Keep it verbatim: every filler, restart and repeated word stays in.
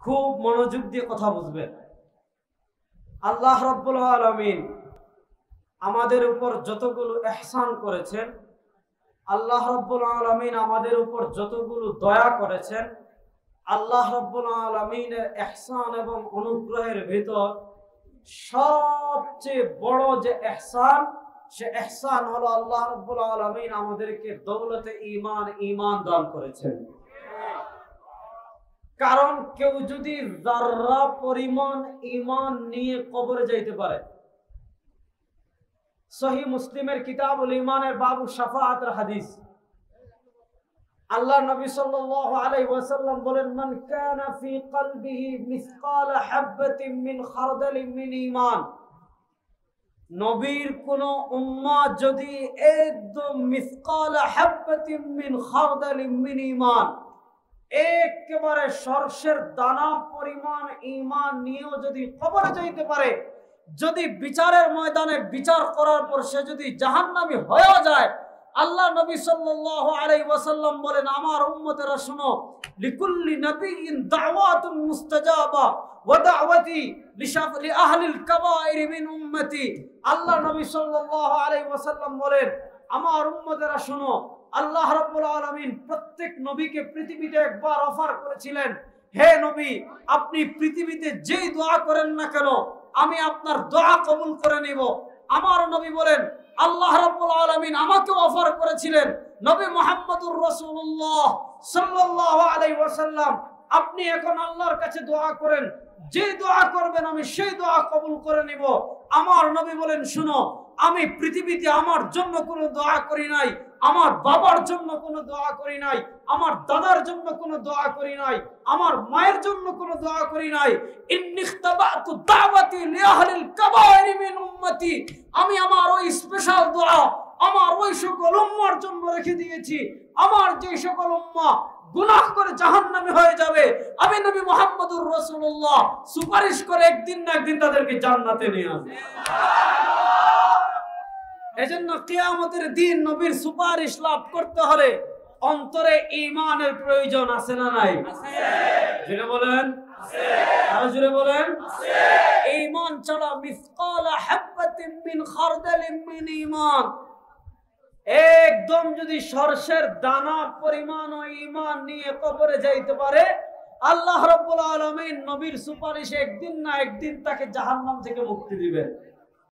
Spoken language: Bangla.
খুব মনোযোগ দিয়ে কথা বুঝবেন। আল্লাহ রাব্বুল আলামিন আমাদের উপর যতগুলো ইহসান করেছেন, আল্লাহ রাব্বুল আলামিন আমাদের উপর যতগুলো দয়া করেছেন, আল্লাহ রাব্বুল আলামিনের ইহসান এবং অনুগ্রহের ভিতর সবচেয়ে বড় যে ইহসান, সে ইহসান হলো আল্লাহ রাব্বুল আলামিন আমাদেরকে দৌলতে ঈমান ঈমান দান করেছেন। কারণ কেউ যদি যাররা পরিমাণ ঈমান নিয়ে কবরে যাইতে পারে, সহিহ মুসলিমের কিতাবুল ঈমানের বাবু শাফাআতের হাদিস, আল্লাহ নবী সাল্লাল্লাহু আলাইহি ওয়াসাল্লাম বলেন, মান কানা ফি কলবিহি মিসকাল হাববাতিন মিন খারদালিন মিন ঈমান, নবীর কোন উম্মাহ যদি একদম মিসকাল হাববাতিন মিন খারদালিন মিন ঈমান, একেবারে সরষের দানা পরিমাণ ঈমান নিয়েও যদি কবরে যাইতে পারে, যদি বিচারের ময়দানে বিচার করার পর সে যদি জাহান্নামী হয়ে যায়, আল্লাহ নবী সাল্লাল্লাহু আলাইহি ওয়াসাল্লাম বলেন, আমার উম্মতেরা শুনো, লিকুল্লি নাবিয়্যিন দাওয়াতুন মুস্তাজাবা ওয়া দাওয়াতি লিশাফি আহলিল কাবাইর মিন উম্মতি। আল্লাহ নবী সাল্লাল্লাহু আলাইহি ওয়াসাল্লাম বলেন, আমার উম্মতেরা শুনো, আল্লাহ রাব্বুল আলামিন প্রত্যেক নবীকে পৃথিবীতে একবার অফার করেছিলেন, হে নবী, আপনি পৃথিবীতে যেই দোয়া করেন না কেন আমি আপনার দোয়া কবুল করে নিব। আমার নবী বলেন, আল্লাহ রাব্বুল আলামিন আমাকে অফার করেছিলেন, নবী মুহাম্মদুর রাসূলুল্লাহ সাল্লাল্লাহু আলাইহি ওয়াসাল্লাম, আপনি এখন আল্লাহর কাছে দোয়া করেন, যে দোয়া করবেন আমি সেই দোয়া কবুল করে নিব। আমার নবী বলেন, শুনো, আমি পৃথিবীতে আমার জন্য কোনো দোয়া করি নাই, আমার বাবার জন্য কোনো দোয়া করি নাই, আমার দাদার জন্য কোনো দোয়া করি নাই, আমার মায়ের জন্য কোনো দোয়া করি নাই। ইন্নিখতাবাতু দাওয়াতি লিআহলিল কাবাইর মিন উম্মতি, আমি আমার ওই স্পেশাল দোয়া আমার ওই সকল উম্মার জন্য রেখে দিয়েছি। আমার যে সকল উম্মাহ গুনাহ করে জাহান্নামী হয়ে যাবে, আমি নবী মুহাম্মদুর রাসূলুল্লাহ সুপারিশ করে একদিন না একদিন তাদেরকে জান্নাতে নিয়ে আসব। এজন্য কিয়ামতের দিন নবীর সুপারিশ লাভ করতে হলে অন্তরে ঈমানের প্রয়োজন আছে না নাই? আছে। জোরে বলেন আছে। আরো জোরে বলেন আছে। ঈমান ছাড়া মিসকাল হাববাতিন মিন খারদালিন মিন ঈমান, একদম যদি সরষের দানা পরিমাণ ও ঈমান নিয়ে কবরে যাইতে পারে, আল্লাহ রাব্বুল আলামিন নবীর সুপারিশে একদিন না একদিন তাকে জাহান্নাম থেকে মুক্তি দিবেন।